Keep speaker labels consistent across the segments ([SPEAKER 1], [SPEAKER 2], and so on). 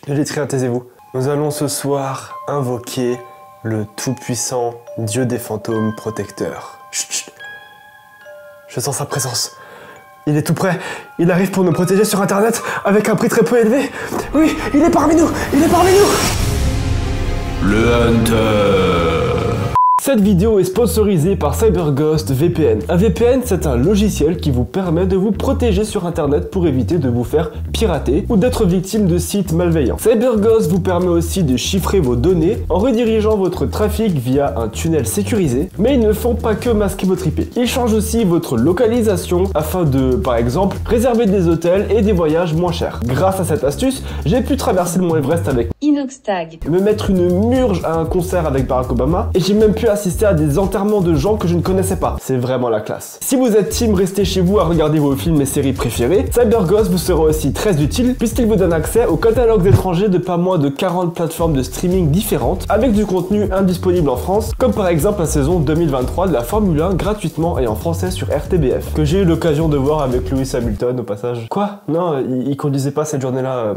[SPEAKER 1] Les lettriens, taisez-vous. Nous allons ce soir invoquer le tout-puissant dieu des fantômes protecteur. Chut, chut. Je sens sa présence. Il est tout prêt. Il arrive pour nous protéger sur internet avec un prix très peu élevé. Oui, il est parmi nous. Il est parmi nous.
[SPEAKER 2] Le Hunter.
[SPEAKER 1] Cette vidéo est sponsorisée par CyberGhost VPN. Un VPN, c'est un logiciel qui vous permet de vous protéger sur internet pour éviter de vous faire pirater ou d'être victime de sites malveillants. CyberGhost vous permet aussi de chiffrer vos données en redirigeant votre trafic via un tunnel sécurisé, mais ils ne font pas que masquer votre IP. Ils changent aussi votre localisation afin de, par exemple, réserver des hôtels et des voyages moins chers. Grâce à cette astuce, j'ai pu traverser le mont Everest avec
[SPEAKER 3] Inoxtag,
[SPEAKER 1] me mettre une murge à un concert avec Barack Obama et j'ai même pu assister à des enterrements de gens que je ne connaissais pas. C'est vraiment la classe. Si vous êtes team restez chez vous à regarder vos films et séries préférés, CyberGhost vous sera aussi très utile puisqu'il vous donne accès aux catalogues étrangers de pas moins de 40 plateformes de streaming différentes avec du contenu indisponible en France, comme par exemple la saison 2023 de la Formule 1 gratuitement et en français sur RTBF, que j'ai eu l'occasion de voir avec Lewis Hamilton au passage. Quoi? Non, il conduisait pas cette journée-là.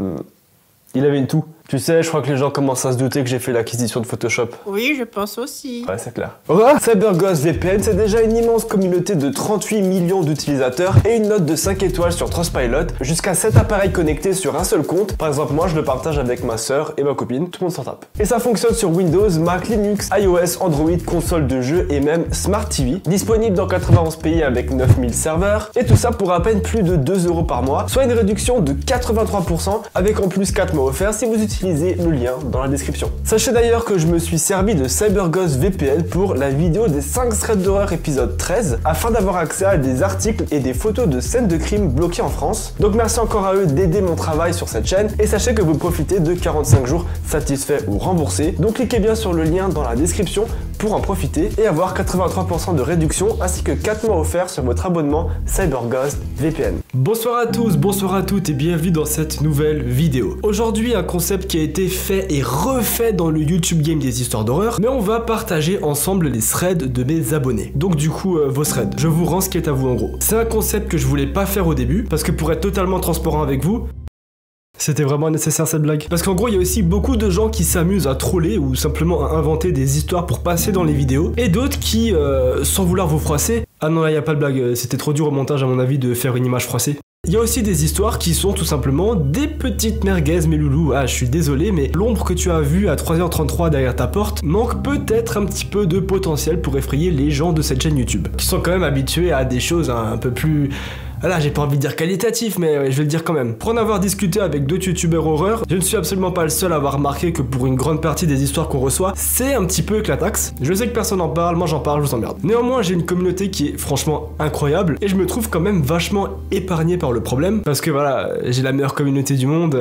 [SPEAKER 1] Il avait une toux. Tu sais, je crois que les gens commencent à se douter que j'ai fait l'acquisition de Photoshop.
[SPEAKER 3] oui, je pense aussi.
[SPEAKER 1] Ouais, c'est clair. CyberGhost VPN, c'est déjà une immense communauté de 38 millions d'utilisateurs et une note de 5 étoiles sur Trustpilot, jusqu'à 7 appareils connectés sur un seul compte. Par exemple, moi, je le partage avec ma sœur et ma copine, tout le monde s'en tape. Et ça fonctionne sur Windows, Mac, Linux, iOS, Android, console de jeux et même Smart TV. Disponible dans 91 pays avec 9000 serveurs. Et tout ça pour à peine plus de 2 € par mois, soit une réduction de 83% avec en plus 4 mois offerts si vous utilisez le lien dans la description. Sachez d'ailleurs que je me suis servi de CyberGhost VPN pour la vidéo des 5 threads d'horreur épisode 13 afin d'avoir accès à des articles et des photos de scènes de crime bloquées en France. Donc merci encore à eux d'aider mon travail sur cette chaîne et sachez que vous profitez de 45 jours satisfaits ou remboursés. Donc cliquez bien sur le lien dans la description pour en profiter et avoir 83% de réduction ainsi que 4 mois offerts sur votre abonnement CyberGhost VPN. Bonsoir à tous, bonsoir à toutes et bienvenue dans cette nouvelle vidéo. Aujourd'hui un concept qui a été fait et refait dans le YouTube game des histoires d'horreur, mais on va partager ensemble les threads de mes abonnés. Donc du coup vos threads, je vous rends ce qui est à vous en gros. C'est un concept que je voulais pas faire au début parce que pour être totalement transparent avec vous, c'était vraiment nécessaire cette blague. Parce qu'en gros, il y a aussi beaucoup de gens qui s'amusent à troller ou simplement à inventer des histoires pour passer dans les vidéos. Et d'autres qui, sans vouloir vous froisser... Ah non, là, il n'y a pas de blague. C'était trop dur au montage, à mon avis, de faire une image froissée. Il y a aussi des histoires qui sont tout simplement des petites merguez, mes loulous. Ah, je suis désolé, mais l'ombre que tu as vue à 3h33 derrière ta porte manque peut-être un petit peu de potentiel pour effrayer les gens de cette chaîne YouTube. Qui sont quand même habitués à des choses un peu plus... Voilà, j'ai pas envie de dire qualitatif, mais je vais le dire quand même. Pour en avoir discuté avec d'autres youtubeurs horreur, je ne suis absolument pas le seul à avoir remarqué que pour une grande partie des histoires qu'on reçoit, c'est un petit peu éclataxe. Je sais que personne n'en parle, moi j'en parle, je vous emmerde. Néanmoins, j'ai une communauté qui est franchement incroyable et je me trouve quand même vachement épargné par le problème parce que voilà, j'ai la meilleure communauté du monde.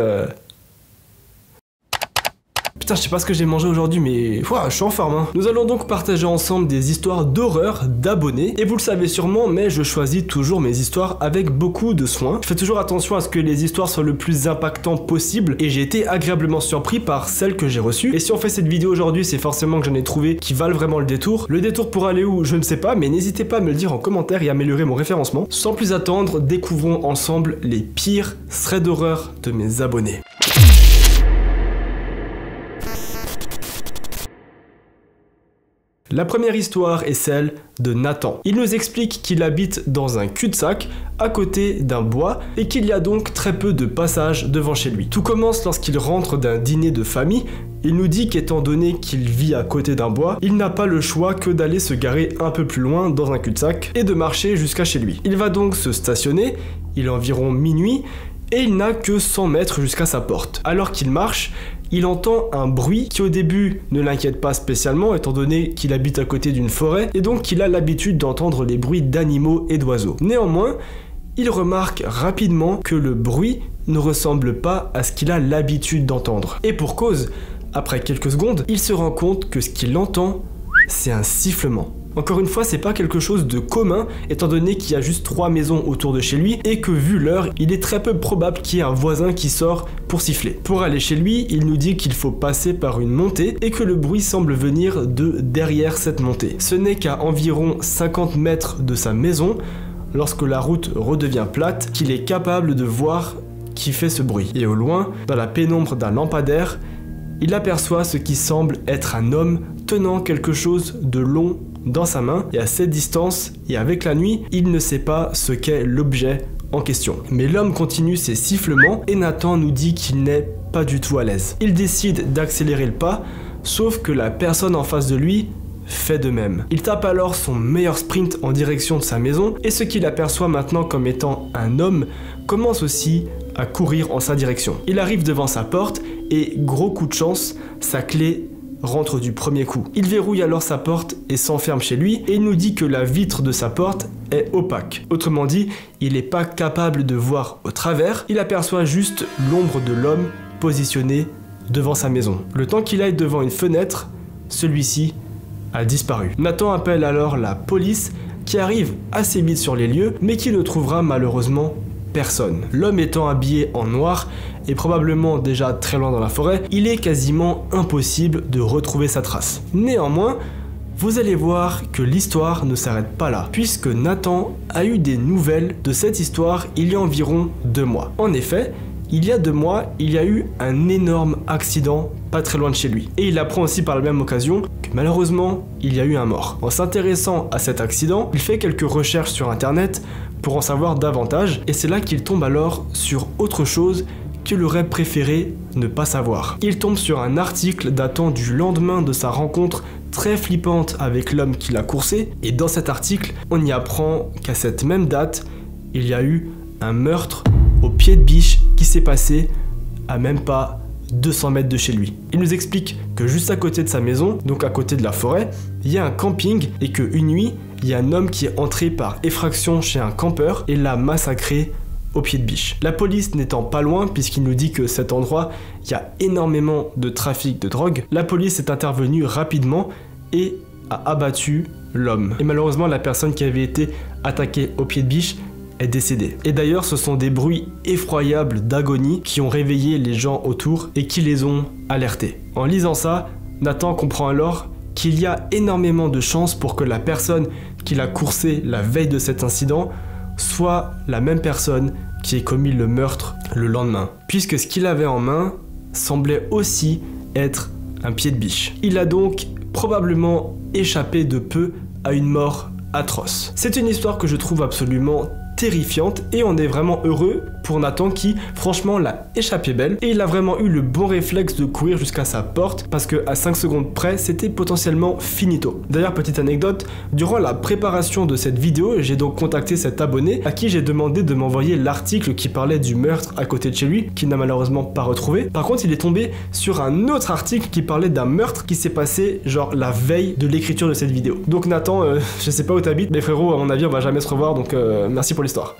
[SPEAKER 1] Putain, je sais pas ce que j'ai mangé aujourd'hui, mais ouah, je suis en forme, hein. Nous allons donc partager ensemble des histoires d'horreur d'abonnés. Et vous le savez sûrement, mais je choisis toujours mes histoires avec beaucoup de soin. Je fais toujours attention à ce que les histoires soient le plus impactant possible. Et j'ai été agréablement surpris par celles que j'ai reçues. Et si on fait cette vidéo aujourd'hui, c'est forcément que j'en ai trouvé qui valent vraiment le détour. Le détour pour aller où, je ne sais pas, mais n'hésitez pas à me le dire en commentaire et à améliorer mon référencement. Sans plus attendre, découvrons ensemble les pires threads d'horreur de mes abonnés. La première histoire est celle de Nathan. Il nous explique qu'il habite dans un cul-de-sac à côté d'un bois et qu'il y a donc très peu de passages devant chez lui. Tout commence lorsqu'il rentre d'un dîner de famille. Il nous dit qu'étant donné qu'il vit à côté d'un bois, il n'a pas le choix que d'aller se garer un peu plus loin dans un cul-de-sac et de marcher jusqu'à chez lui. Il va donc se stationner, il est environ minuit, et il n'a que 100 mètres jusqu'à sa porte. Alors qu'il marche, il entend un bruit qui au début ne l'inquiète pas spécialement étant donné qu'il habite à côté d'une forêt et donc qu'il a l'habitude d'entendre les bruits d'animaux et d'oiseaux. Néanmoins, il remarque rapidement que le bruit ne ressemble pas à ce qu'il a l'habitude d'entendre. Et pour cause, après quelques secondes, il se rend compte que ce qu'il entend, c'est un sifflement. Encore une fois, c'est pas quelque chose de commun, étant donné qu'il y a juste 3 maisons autour de chez lui et que vu l'heure, il est très peu probable qu'il y ait un voisin qui sort pour siffler. Pour aller chez lui, il nous dit qu'il faut passer par une montée et que le bruit semble venir de derrière cette montée. Ce n'est qu'à environ 50 mètres de sa maison, lorsque la route redevient plate, qu'il est capable de voir qui fait ce bruit. Et au loin, dans la pénombre d'un lampadaire, il aperçoit ce qui semble être un homme tenant quelque chose de long dans sa main, et à cette distance et avec la nuit, il ne sait pas ce qu'est l'objet en question. Mais l'homme continue ses sifflements et Nathan nous dit qu'il n'est pas du tout à l'aise. Il décide d'accélérer le pas, sauf que la personne en face de lui fait de même. Il tape alors son meilleur sprint en direction de sa maison et ce qu'il aperçoit maintenant comme étant un homme commence aussi à courir en sa direction. Il arrive devant sa porte et, gros coup de chance, sa clé rentre du premier coup. Il verrouille alors sa porte et s'enferme chez lui et il nous dit que la vitre de sa porte est opaque. Autrement dit, il n'est pas capable de voir au travers, il aperçoit juste l'ombre de l'homme positionné devant sa maison. Le temps qu'il aille devant une fenêtre, celui-ci a disparu. Nathan appelle alors la police qui arrive assez vite sur les lieux mais qui ne trouvera malheureusement personne. L'homme étant habillé en noir et probablement déjà très loin dans la forêt, il est quasiment impossible de retrouver sa trace. Néanmoins, vous allez voir que l'histoire ne s'arrête pas là, puisque Nathan a eu des nouvelles de cette histoire il y a environ 2 mois. En effet, il y a 2 mois, il y a eu un énorme accident pas très loin de chez lui. Et il apprend aussi par la même occasion que malheureusement, il y a eu un mort. En s'intéressant à cet accident, il fait quelques recherches sur internet pour en savoir davantage, et c'est là qu'il tombe alors sur autre chose qu'il aurait préféré ne pas savoir. Il tombe sur un article datant du lendemain de sa rencontre très flippante avec l'homme qui l'a coursé, et dans cet article, on y apprend qu'à cette même date, il y a eu un meurtre au pied de biche qui s'est passé à même pas 200 mètres de chez lui. Il nous explique que juste à côté de sa maison, donc à côté de la forêt, il y a un camping et qu'une nuit, il y a un homme qui est entré par effraction chez un campeur et l'a massacré au pied de biche. La police n'étant pas loin, puisqu'il nous dit que cet endroit, il y a énormément de trafic de drogue, la police est intervenue rapidement et a abattu l'homme. Et malheureusement, la personne qui avait été attaquée au pied de biche est décédée. Et d'ailleurs, ce sont des bruits effroyables d'agonie qui ont réveillé les gens autour et qui les ont alertés. En lisant ça, Nathan comprend alors qu'il y a énormément de chances pour que la personne qui l'a coursé la veille de cet incident soit la même personne qui ait commis le meurtre le lendemain, puisque ce qu'il avait en main semblait aussi être un pied de biche. Il a donc probablement échappé de peu à une mort atroce. C'est une histoire que je trouve absolument terrifiante et on est vraiment heureux pour Nathan qui franchement l'a échappé belle et il a vraiment eu le bon réflexe de courir jusqu'à sa porte parce que à 5 secondes près c'était potentiellement finito. D'ailleurs, petite anecdote, durant la préparation de cette vidéo j'ai donc contacté cet abonné à qui j'ai demandé de m'envoyer l'article qui parlait du meurtre à côté de chez lui, qu'il n'a malheureusement pas retrouvé. Par contre il est tombé sur un autre article qui parlait d'un meurtre qui s'est passé genre la veille de l'écriture de cette vidéo. Donc Nathan, je sais pas où t'habites mais frérot, à mon avis on va jamais se revoir, donc merci pour l'histoire.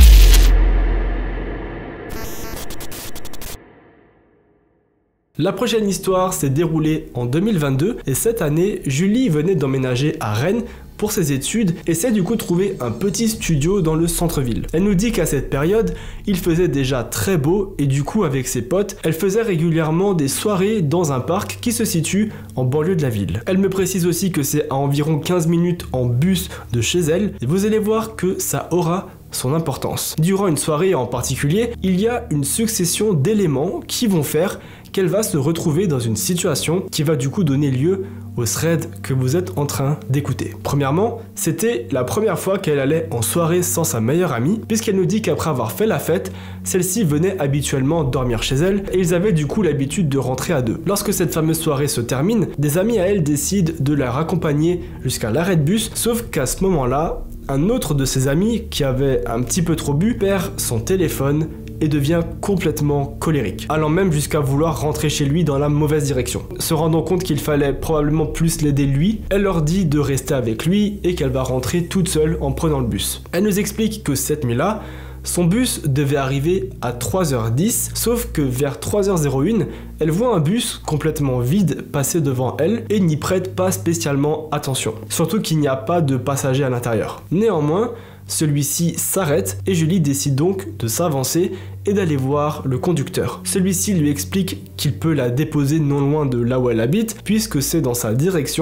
[SPEAKER 1] La prochaine histoire s'est déroulée en 2022 et cette année, Julie venait d'emménager à Rennes pour ses études et s'est du coup trouvé un petit studio dans le centre-ville. Elle nous dit qu'à cette période, il faisait déjà très beau et du coup avec ses potes, elle faisait régulièrement des soirées dans un parc qui se situe en banlieue de la ville. Elle me précise aussi que c'est à environ 15 minutes en bus de chez elle et vous allez voir que ça aura son importance. Durant une soirée en particulier, il y a une succession d'éléments qui vont faire qu'elle va se retrouver dans une situation qui va du coup donner lieu au thread que vous êtes en train d'écouter. Premièrement, c'était la première fois qu'elle allait en soirée sans sa meilleure amie, puisqu'elle nous dit qu'après avoir fait la fête, celle-ci venait habituellement dormir chez elle et ils avaient du coup l'habitude de rentrer à deux. Lorsque cette fameuse soirée se termine, des amis à elle décident de la raccompagner jusqu'à l'arrêt de bus, sauf qu'à ce moment-là, un autre de ses amis qui avait un petit peu trop bu perd son téléphone et devient complètement colérique, allant même jusqu'à vouloir rentrer chez lui dans la mauvaise direction. Se rendant compte qu'il fallait probablement plus l'aider lui, elle leur dit de rester avec lui et qu'elle va rentrer toute seule en prenant le bus. Elle nous explique que cette nuit-là, son bus devait arriver à 3h10, sauf que vers 3h01, elle voit un bus complètement vide passer devant elle et n'y prête pas spécialement attention. Surtout qu'il n'y a pas de passagers à l'intérieur. Néanmoins, celui-ci s'arrête et Julie décide donc de s'avancer et d'aller voir le conducteur. Celui-ci lui explique qu'il peut la déposer non loin de là où elle habite puisque c'est dans sa direction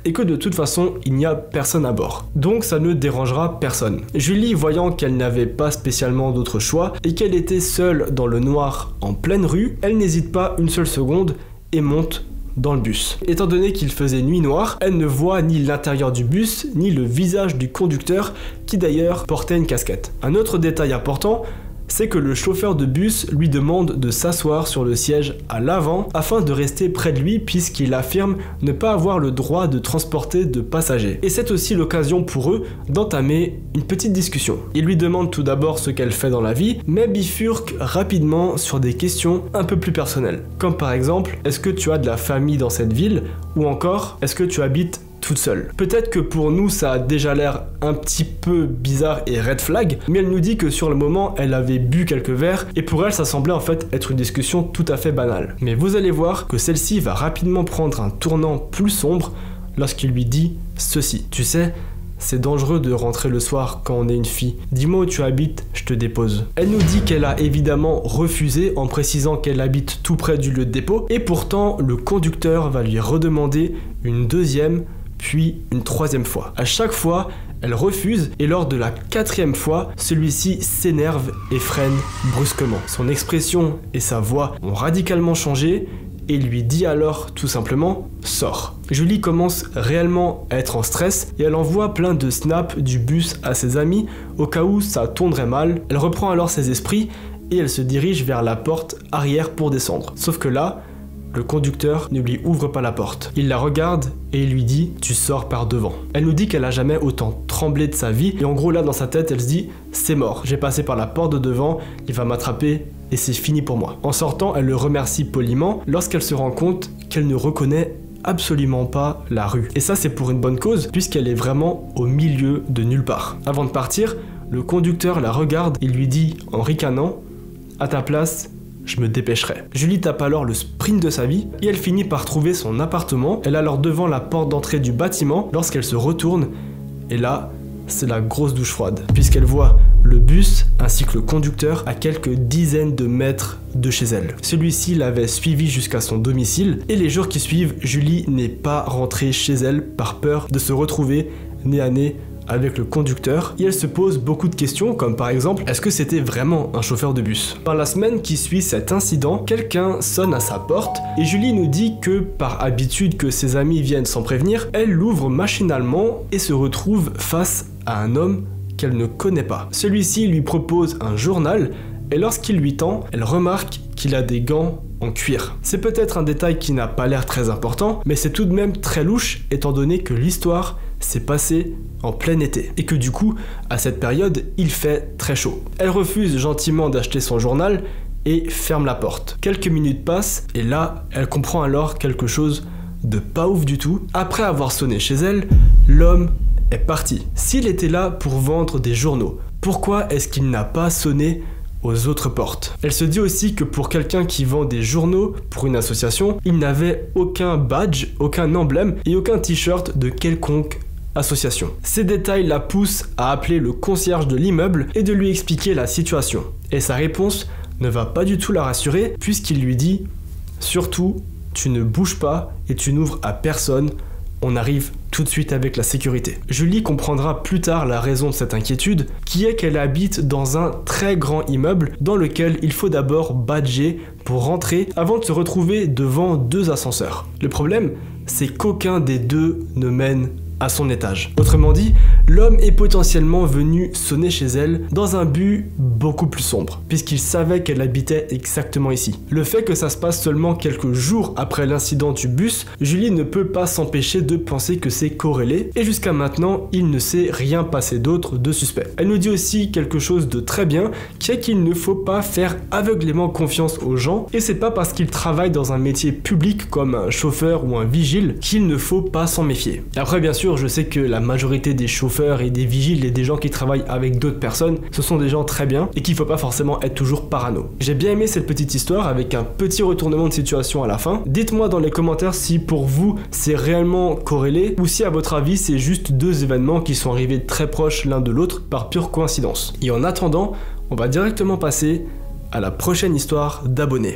[SPEAKER 4] et que de toute façon il n'y a personne à bord. Donc ça ne dérangera personne. Julie, voyant qu'elle n'avait pas spécialement d'autre choix et qu'elle était seule dans le noir en pleine rue, elle n'hésite pas une seule seconde et monte dans le bus. Étant donné qu'il faisait nuit noire, elle ne voit ni l'intérieur du bus, ni le visage du conducteur, qui d'ailleurs portait une casquette. Un autre détail important, c'est que le chauffeur de bus lui demande de s'asseoir sur le siège à l'avant afin de rester près de lui puisqu'il affirme ne pas avoir le droit de transporter de passagers. Et c'est aussi l'occasion pour eux d'entamer une petite discussion. Il lui demande tout d'abord ce qu'elle fait dans la vie, mais bifurque rapidement sur des questions un peu plus personnelles. Comme par exemple, est-ce que tu as de la famille dans cette ville? Ou encore, est-ce que tu habites toute seule. Peut-être que pour nous ça a déjà l'air un petit peu bizarre et red flag, mais elle nous dit que sur le moment elle avait bu quelques verres et pour elle ça semblait en fait être une discussion tout à fait banale. Mais vous allez voir que celle-ci va rapidement prendre un tournant plus sombre lorsqu'il lui dit ceci. Tu sais, c'est dangereux de rentrer le soir quand on est une fille. Dis-moi où tu habites, je te dépose. Elle nous dit qu'elle a évidemment refusé en précisant qu'elle habite tout près du lieu de dépôt et pourtant le conducteur va lui redemander une deuxième puis une troisième fois. À chaque fois, elle refuse et lors de la quatrième fois, celui-ci s'énerve et freine brusquement. Son expression et sa voix ont radicalement changé et lui dit alors tout simplement « Sors ». Julie commence réellement à être en stress et elle envoie plein de snaps du bus à ses amis au cas où ça tournerait mal. Elle reprend alors ses esprits et elle se dirige vers la porte arrière pour descendre. Sauf que là, le conducteur ne lui ouvre pas la porte. Il la regarde et il lui dit « Tu sors par devant ». Elle nous dit qu'elle a jamais autant tremblé de sa vie et en gros là dans sa tête elle se dit « C'est mort, j'ai passé par la porte de devant, il va m'attraper et c'est fini pour moi ». En sortant, elle le remercie poliment lorsqu'elle se rend compte qu'elle ne reconnaît absolument pas la rue. Et ça c'est pour une bonne cause puisqu'elle est vraiment au milieu de nulle part. Avant de partir, le conducteur la regarde et lui dit en ricanant « À ta place, je me dépêcherai ». Julie tape alors le sprint de sa vie et elle finit par trouver son appartement. Elle est alors devant la porte d'entrée du bâtiment lorsqu'elle se retourne et là, c'est la grosse douche froide puisqu'elle voit le bus ainsi que le conducteur à quelques dizaines de mètres de chez elle. Celui-ci l'avait suivi jusqu'à son domicile et les jours qui suivent, Julie n'est pas rentrée chez elle par peur de se retrouver nez à nez avec le conducteur et elle se pose beaucoup de questions comme par exemple est-ce que c'était vraiment un chauffeur de bus? Par la semaine qui suit cet incident, quelqu'un sonne à sa porte et Julie nous dit que par habitude que ses amis viennent sans prévenir, elle l'ouvre machinalement et se retrouve face à un homme qu'elle ne connaît pas. Celui-ci lui propose un journal et lorsqu'il lui tend, elle remarque qu'il a des gants en cuir. C'est peut-être un détail qui n'a pas l'air très important, mais c'est tout de même très louche étant donné que l'histoire s'est passée en plein été et que du coup, à cette période, il fait très chaud. Elle refuse gentiment d'acheter son journal et ferme la porte. Quelques minutes passent et là, elle comprend alors quelque chose de pas ouf du tout. Après avoir sonné chez elle, l'homme est parti. S'il était là pour vendre des journaux, pourquoi est-ce qu'il n'a pas sonné aux autres portes? Elle se dit aussi que pour quelqu'un qui vend des journaux pour une association, il n'avait aucun badge, aucun emblème et aucun t-shirt de quelconque association. Ces détails la poussent à appeler le concierge de l'immeuble et de lui expliquer la situation. Et sa réponse ne va pas du tout la rassurer puisqu'il lui dit « Surtout, tu ne bouges pas et tu n'ouvres à personne, on arrive tout de suite avec la sécurité ». Julie comprendra plus tard la raison de cette inquiétude, qui est qu'elle habite dans un très grand immeuble dans lequel il faut d'abord badger pour rentrer avant de se retrouver devant deux ascenseurs. Le problème, c'est qu'aucun des deux ne mène à son étage. Autrement dit, l'homme est potentiellement venu sonner chez elle dans un but beaucoup plus sombre, puisqu'il savait qu'elle habitait exactement ici. Le fait que ça se passe seulement quelques jours après l'incident du bus, Julie ne peut pas s'empêcher de penser que c'est corrélé, et jusqu'à maintenant, il ne s'est rien passé d'autre de suspect. Elle nous dit aussi quelque chose de très bien, qui est qu'il ne faut pas faire aveuglément confiance aux gens, et c'est pas parce qu'ils travaillent dans un métier public comme un chauffeur ou un vigile qu'il ne faut pas s'en méfier. Et après, bien sûr, je sais que la majorité des chauffeurs et des vigiles et des gens qui travaillent avec d'autres personnes, ce sont des gens très bien et qu'il faut pas forcément être toujours parano. J'ai bien aimé cette petite histoire avec un petit retournement de situation à la fin. Dites-moi dans les commentaires si pour vous c'est réellement corrélé ou si à votre avis c'est juste deux événements qui sont arrivés très proches l'un de l'autre par pure coïncidence. Et en attendant, on va directement passer à la prochaine histoire d'abonnés.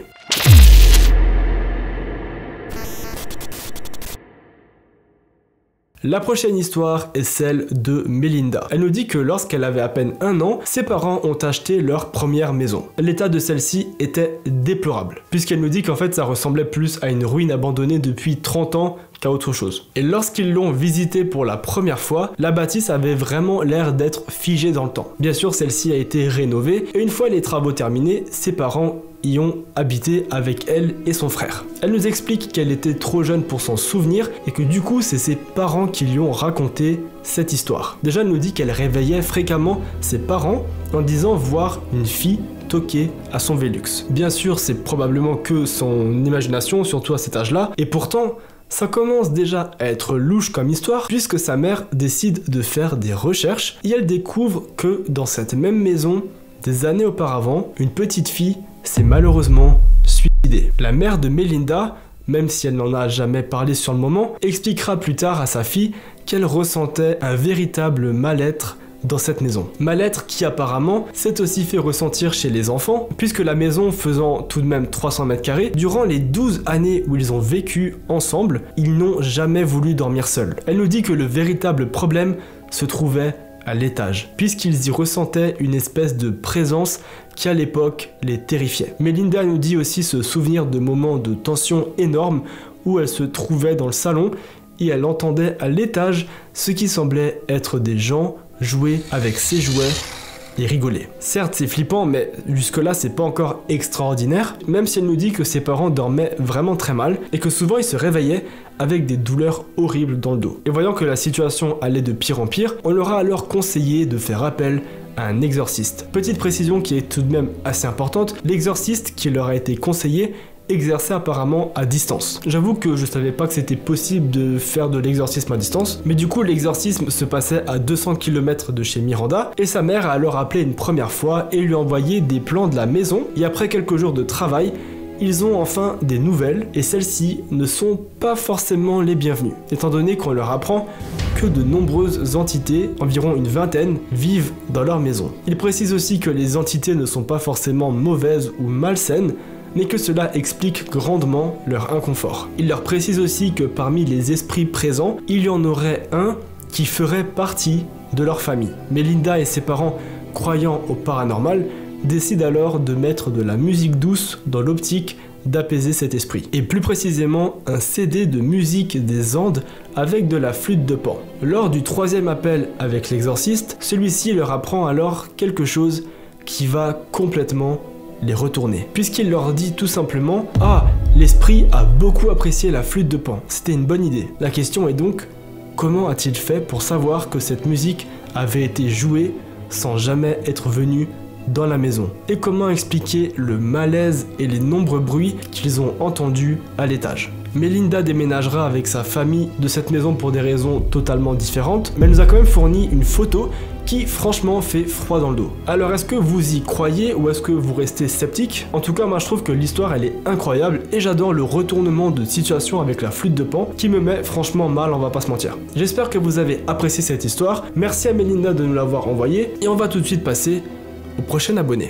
[SPEAKER 4] La prochaine histoire est celle de Melinda. Elle nous dit que lorsqu'elle avait à peine 1 an, ses parents ont acheté leur première maison. L'état de celle-ci était déplorable, puisqu'elle nous dit qu'en fait ça ressemblait plus à une ruine abandonnée depuis 30 ans qu'à autre chose. Et lorsqu'ils l'ont visitée pour la première fois, la bâtisse avait vraiment l'air d'être figée dans le temps. Bien sûr, celle-ci a été rénovée, et une fois les travaux terminés, ses parents y ont habité avec elle et son frère. Elle nous explique qu'elle était trop jeune pour s'en souvenir et que du coup c'est ses parents qui lui ont raconté cette histoire. Déjà elle nous dit qu'elle réveillait fréquemment ses parents en disant voir une fille toquer à son Velux. Bien sûr c'est probablement que son imagination, surtout à cet âge-là, et pourtant ça commence déjà à être louche comme histoire puisque sa mère décide de faire des recherches et elle découvre que dans cette même maison, des années auparavant, une petite fille s'est malheureusement suicidée. La mère de Melinda, même si elle n'en a jamais parlé sur le moment, expliquera plus tard à sa fille qu'elle ressentait un véritable mal-être dans cette maison. Mal-être qui apparemment s'est aussi fait ressentir chez les enfants, puisque la maison faisant tout de même 300 mètres carrés, durant les 12 années où ils ont vécu ensemble, ils n'ont jamais voulu dormir seuls. Elle nous dit que le véritable problème se trouvait à l'étage, puisqu'ils y ressentaient une espèce de présence qui à l'époque les terrifiait. Melinda nous dit aussi se souvenir de moments de tension énormes où elle se trouvait dans le salon et elle entendait à l'étage ce qui semblait être des gens jouer avec ses jouets et rigoler. Certes c'est flippant mais jusque là c'est pas encore extraordinaire, même si elle nous dit que ses parents dormaient vraiment très mal et que souvent ils se réveillaient avec des douleurs horribles dans le dos. Et voyant que la situation allait de pire en pire, on leur a alors conseillé de faire appel à un exorciste. Petite précision qui est tout de même assez importante, l'exorciste qui leur a été conseillé exerçait apparemment à distance. J'avoue que je savais pas que c'était possible de faire de l'exorcisme à distance, mais du coup l'exorcisme se passait à 200 km de chez Miranda, et sa mère a alors appelé une première fois et lui a envoyé des plans de la maison, et après quelques jours de travail, ils ont enfin des nouvelles, et celles-ci ne sont pas forcément les bienvenues, étant donné qu'on leur apprend que de nombreuses entités, environ une vingtaine, vivent dans leur maison. Il précise aussi que les entités ne sont pas forcément mauvaises ou malsaines, mais que cela explique grandement leur inconfort. Il leur précise aussi que parmi les esprits présents, il y en aurait un qui ferait partie de leur famille. Melinda et ses parents, croyant au paranormal, décident alors de mettre de la musique douce dans l'optique d'apaiser cet esprit. Et plus précisément, un CD de musique des Andes avec de la flûte de Pan. Lors du 3e appel avec l'exorciste, celui-ci leur apprend alors quelque chose qui va complètement les retourner. Puisqu'il leur dit tout simplement « Ah, l'esprit a beaucoup apprécié la flûte de Pan, c'était une bonne idée. » La question est donc, comment a-t-il fait pour savoir que cette musique avait été jouée sans jamais être venue dans la maison? Et comment expliquer le malaise et les nombreux bruits qu'ils ont entendus à l'étage? Melinda déménagera avec sa famille de cette maison pour des raisons totalement différentes, mais elle nous a quand même fourni une photo qui franchement fait froid dans le dos. Alors est-ce que vous y croyez ou est-ce que vous restez sceptique? En tout cas moi je trouve que l'histoire elle est incroyable et j'adore le retournement de situation avec la flûte de Pan qui me met franchement mal, on va pas se mentir. J'espère que vous avez apprécié cette histoire, merci à Melinda de nous l'avoir envoyée et on va tout de suite passer au prochain abonné.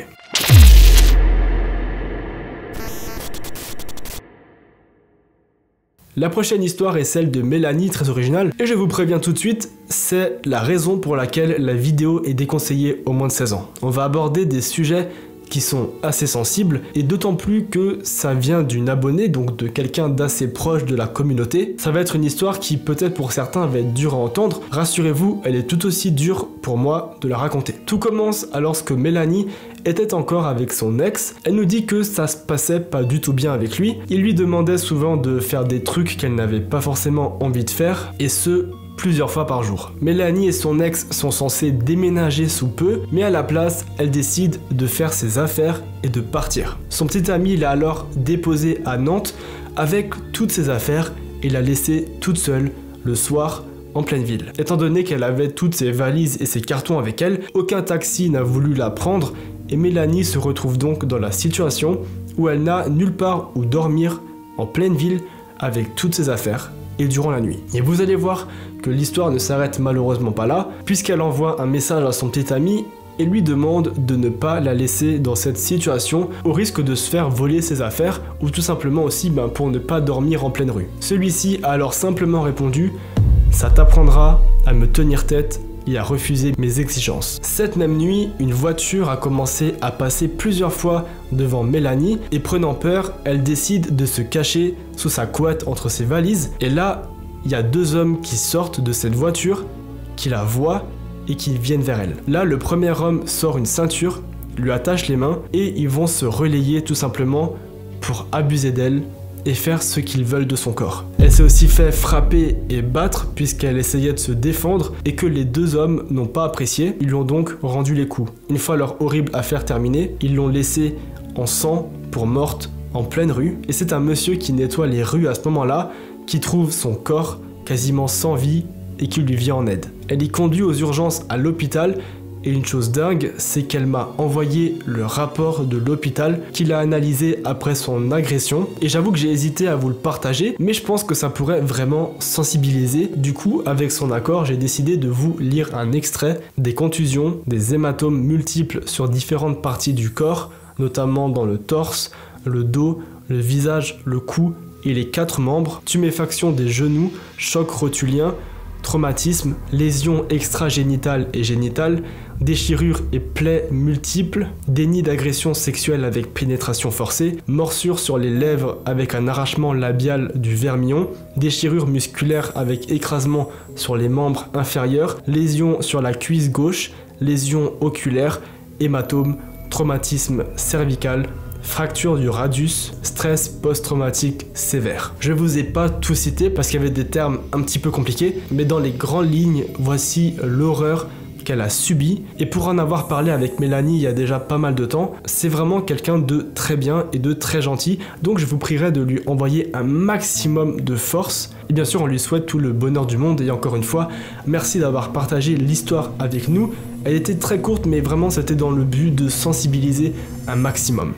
[SPEAKER 4] La prochaine histoire est celle de Mélanie, très originale, et je vous préviens tout de suite, c'est la raison pour laquelle la vidéo est déconseillée aux moins de 16 ans. On va aborder des sujets qui sont assez sensibles, et d'autant plus que ça vient d'une abonnée, donc de quelqu'un d'assez proche de la communauté. Ça va être une histoire qui peut-être pour certains va être dure à entendre, rassurez-vous, elle est tout aussi dure pour moi de la raconter. Tout commence alors que Mélanie était encore avec son ex, elle nous dit que ça se passait pas du tout bien avec lui, il lui demandait souvent de faire des trucs qu'elle n'avait pas forcément envie de faire, et ce, plusieurs fois par jour. Mélanie et son ex sont censés déménager sous peu, mais à la place, elle décide de faire ses affaires et de partir. Son petit ami l'a alors déposée à Nantes avec toutes ses affaires et l'a laissée toute seule le soir en pleine ville. Étant donné qu'elle avait toutes ses valises et ses cartons avec elle, aucun taxi n'a voulu la prendre et Mélanie se retrouve donc dans la situation où elle n'a nulle part où dormir en pleine ville avec toutes ses affaires et durant la nuit. Et vous allez voir que l'histoire ne s'arrête malheureusement pas là, puisqu'elle envoie un message à son petit ami et lui demande de ne pas la laisser dans cette situation au risque de se faire voler ses affaires ou tout simplement aussi pour ne pas dormir en pleine rue. Celui-ci a alors simplement répondu « ça t'apprendra à me tenir tête et à refuser mes exigences. Cette même nuit, une voiture a commencé à passer plusieurs fois devant Mélanie et prenant peur, elle décide de se cacher sous sa couette entre ses valises. Et là, il y a deux hommes qui sortent de cette voiture, qui la voient et qui viennent vers elle. Là, le premier homme sort une ceinture, lui attache les mains et ils vont se relayer tout simplement pour abuser d'elle et faire ce qu'ils veulent de son corps. Elle s'est aussi fait frapper et battre puisqu'elle essayait de se défendre et que les deux hommes n'ont pas apprécié. Ils lui ont donc rendu les coups. Une fois leur horrible affaire terminée, ils l'ont laissée en sang pour morte en pleine rue. Et c'est un monsieur qui nettoie les rues à ce moment-là qui trouve son corps quasiment sans vie et qui lui vient en aide. Elle y conduit aux urgences à l'hôpital. Et une chose dingue, c'est qu'elle m'a envoyé le rapport de l'hôpital qu'il a analysé après son agression. Et j'avoue que j'ai hésité à vous le partager, mais je pense que ça pourrait vraiment sensibiliser. Du coup, avec son accord, j'ai décidé de vous lire un extrait des contusions, des hématomes multiples sur différentes parties du corps, notamment dans le torse, le dos, le visage, le cou et les 4 membres, tuméfaction des genoux, choc rotulien, traumatisme, lésions extragénitales et génitales, déchirures et plaies multiples, déni d'agression sexuelle avec pénétration forcée, morsures sur les lèvres avec un arrachement labial du vermillon, déchirures musculaires avec écrasement sur les membres inférieurs, lésions sur la cuisse gauche, lésions oculaires, hématomes, traumatisme cervical, fracture du radius, stress post-traumatique sévère. Je ne vous ai pas tout cité parce qu'il y avait des termes un petit peu compliqués, mais dans les grandes lignes, voici l'horreur qu'elle a subie. Et pour en avoir parlé avec Mélanie il y a déjà pas mal de temps, c'est vraiment quelqu'un de très bien et de très gentil, donc je vous prierai de lui envoyer un maximum de force. Et bien sûr, on lui souhaite tout le bonheur du monde. Et encore une fois, merci d'avoir partagé l'histoire avec nous. Elle était très courte, mais vraiment c'était dans le but de sensibiliser un maximum.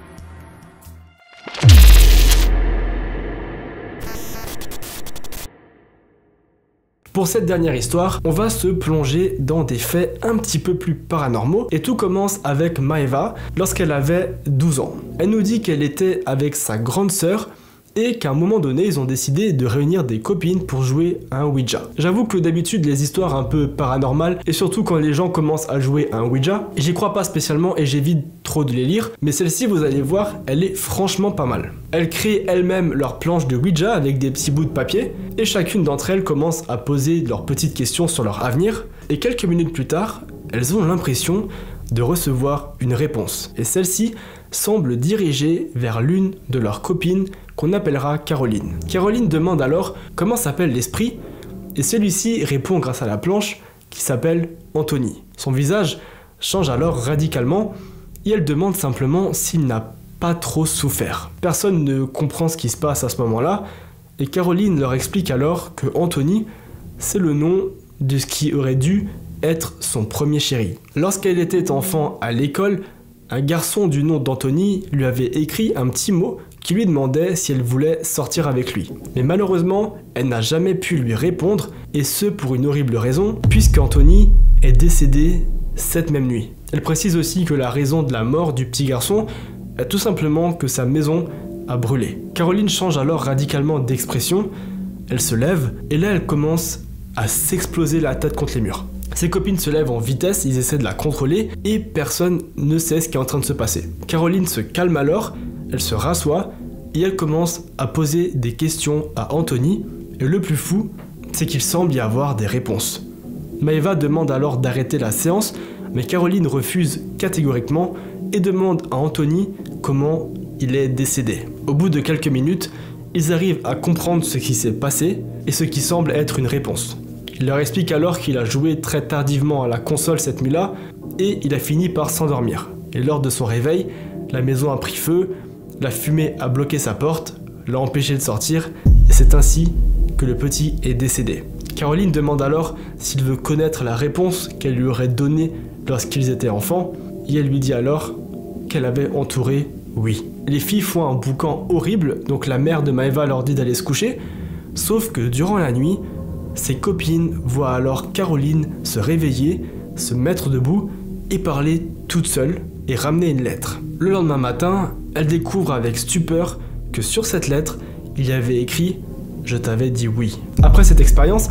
[SPEAKER 4] Pour cette dernière histoire, on va se plonger dans des faits un petit peu plus paranormaux et tout commence avec Maeva lorsqu'elle avait 12 ans. Elle nous dit qu'elle était avec sa grande sœur et qu'à un moment donné, ils ont décidé de réunir des copines pour jouer à un Ouija. J'avoue que d'habitude, les histoires un peu paranormales, et surtout quand les gens commencent à jouer à un Ouija, j'y crois pas spécialement et j'évite trop de les lire, mais celle-ci, vous allez voir, elle est franchement pas mal. Elles créent elles-mêmes leur planche de Ouija avec des petits bouts de papier, et chacune d'entre elles commence à poser leurs petites questions sur leur avenir, et quelques minutes plus tard, elles ont l'impression de recevoir une réponse. Et celle-ci semble dirigée vers l'une de leurs copines qu'on appellera Caroline. Caroline demande alors comment s'appelle l'esprit et celui-ci répond grâce à la planche qui s'appelle Anthony. Son visage change alors radicalement et elle demande simplement s'il n'a pas trop souffert. Personne ne comprend ce qui se passe à ce moment-là et Caroline leur explique alors que Anthony, c'est le nom de ce qui aurait dû être son premier chéri. Lorsqu'elle était enfant à l'école, un garçon du nom d'Anthony lui avait écrit un petit mot qui lui demandait si elle voulait sortir avec lui. Mais malheureusement, elle n'a jamais pu lui répondre, et ce pour une horrible raison, puisque Anthony est décédé cette même nuit. Elle précise aussi que la raison de la mort du petit garçon est tout simplement que sa maison a brûlé. Caroline change alors radicalement d'expression, elle se lève, et là elle commence à s'exploser la tête contre les murs. Ses copines se lèvent en vitesse, ils essaient de la contrôler et personne ne sait ce qui est en train de se passer. Caroline se calme alors, elle se rassoit et elle commence à poser des questions à Anthony. Et le plus fou, c'est qu'il semble y avoir des réponses. Maeva demande alors d'arrêter la séance, mais Caroline refuse catégoriquement et demande à Anthony comment il est décédé. Au bout de quelques minutes, ils arrivent à comprendre ce qui s'est passé et ce qui semble être une réponse. Il leur explique alors qu'il a joué très tardivement à la console cette nuit-là et il a fini par s'endormir. Et lors de son réveil, la maison a pris feu, la fumée a bloqué sa porte, l'a empêché de sortir et c'est ainsi que le petit est décédé. Caroline demande alors s'il veut connaître la réponse qu'elle lui aurait donnée lorsqu'ils étaient enfants et elle lui dit alors qu'elle avait entouré oui. Les filles font un boucan horrible, donc la mère de Maeva leur dit d'aller se coucher, sauf que durant la nuit, ses copines voient alors Caroline se réveiller, se mettre debout et parler toute seule et ramener une lettre. Le lendemain matin, elle découvre avec stupeur que sur cette lettre, il y avait écrit « Je t'avais dit oui ». Après cette expérience,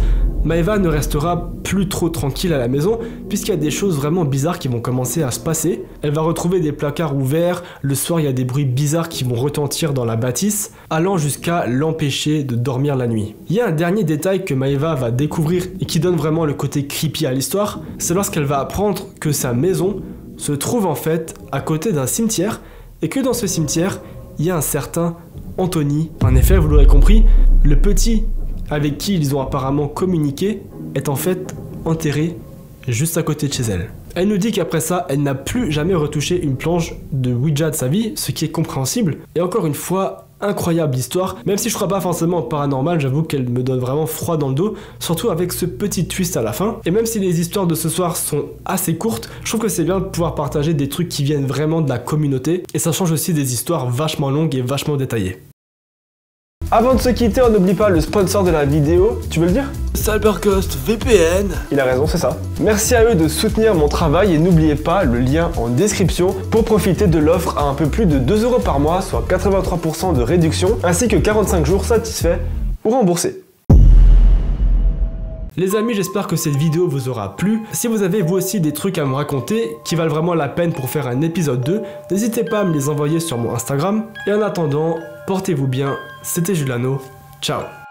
[SPEAKER 4] Maeva ne restera plus trop tranquille à la maison puisqu'il y a des choses vraiment bizarres qui vont commencer à se passer. Elle va retrouver des placards ouverts, le soir il y a des bruits bizarres qui vont retentir dans la bâtisse, allant jusqu'à l'empêcher de dormir la nuit. Il y a un dernier détail que Maeva va découvrir et qui donne vraiment le côté creepy à l'histoire, c'est lorsqu'elle va apprendre que sa maison se trouve en fait à côté d'un cimetière et que dans ce cimetière, il y a un certain Anthony. En effet, vous l'aurez compris, le petit avec qui ils ont apparemment communiqué est en fait enterré juste à côté de chez elle. Elle nous dit qu'après ça, elle n'a plus jamais retouché une planche de Ouija de sa vie, ce qui est compréhensible. Et encore une fois, incroyable histoire. Même si je crois pas forcément au paranormal, j'avoue qu'elle me donne vraiment froid dans le dos, surtout avec ce petit twist à la fin. Et même si les histoires de ce soir sont assez courtes, je trouve que c'est bien de pouvoir partager des trucs qui viennent vraiment de la communauté. Et ça change aussi des histoires vachement longues et vachement détaillées.
[SPEAKER 1] Avant de se quitter, on n'oublie pas le sponsor de la vidéo. Tu veux le dire?
[SPEAKER 2] CyberGhost VPN.
[SPEAKER 1] Il a raison, c'est ça. Merci à eux de soutenir mon travail et n'oubliez pas le lien en description pour profiter de l'offre à un peu plus de 2 € par mois, soit 83% de réduction, ainsi que 45 jours satisfaits ou remboursés.
[SPEAKER 4] Les amis, j'espère que cette vidéo vous aura plu. Si vous avez vous aussi des trucs à me raconter qui valent vraiment la peine pour faire un épisode 2, n'hésitez pas à me les envoyer sur mon Instagram. Et en attendant, portez-vous bien, c'était Juliano, ciao.